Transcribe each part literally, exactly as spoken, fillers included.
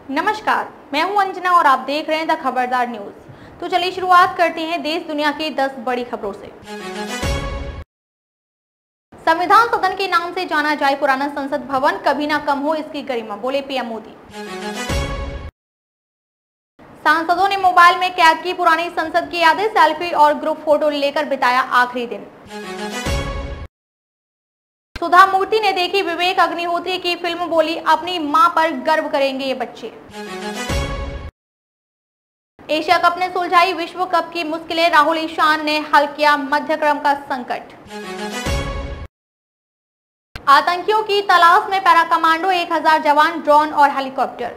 नमस्कार, मैं हूं अंजना और आप देख रहे हैं द खबरदार न्यूज। तो चलिए शुरुआत करते हैं देश दुनिया की दस बड़ी खबरों से। संविधान सदन के नाम से जाना जाए पुराना संसद भवन, कभी ना कम हो इसकी गरिमा, बोले पीएम मोदी। सांसदों ने मोबाइल में कैद की पुरानी संसद की यादें, सेल्फी और ग्रुप फोटो लेकर बिताया आखिरी दिन। सुधा मूर्ति ने देखी विवेक अग्निहोत्री की फिल्म, बोली अपनी मां पर गर्व करेंगे ये बच्चे। एशिया कप ने सुलझाई विश्व कप की मुश्किलें, राहुल ईशान ने हल किया मध्यक्रम का संकट। आतंकियों की तलाश में पैरा कमांडो, एक हज़ार जवान, ड्रोन और हेलीकॉप्टर।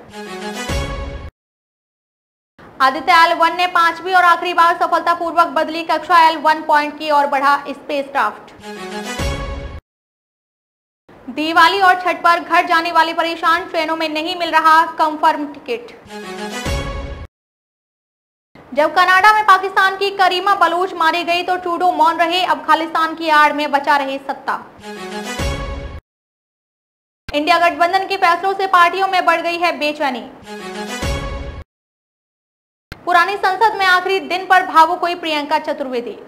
आदित्य एल वन ने पांचवी और आखिरी बार सफलतापूर्वक बदली कक्षा, एल वन पॉइंट की ओर बढ़ा स्पेसक्राफ्ट। दिवाली और छठ पर घर जाने वाले परेशान, ट्रेनों में नहीं मिल रहा कंफर्म टिकट। जब कनाडा में पाकिस्तान की करीमा बलूच मारी गई तो ट्रूडो मौन रहे, अब खालिस्तान की आड़ में बचा रहे सत्ता। इंडिया गठबंधन के फैसलों से पार्टियों में बढ़ गई है बेचैनी। पुरानी संसद में आखिरी दिन पर भावुक हुई प्रियंका चतुर्वेदी।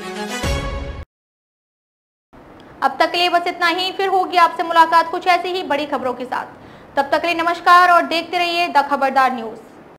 अब तक के लिए बस इतना ही, फिर होगी आपसे मुलाकात कुछ ऐसी ही बड़ी खबरों के साथ। तब तक के लिए नमस्कार और देखते रहिए द खबरदार न्यूज।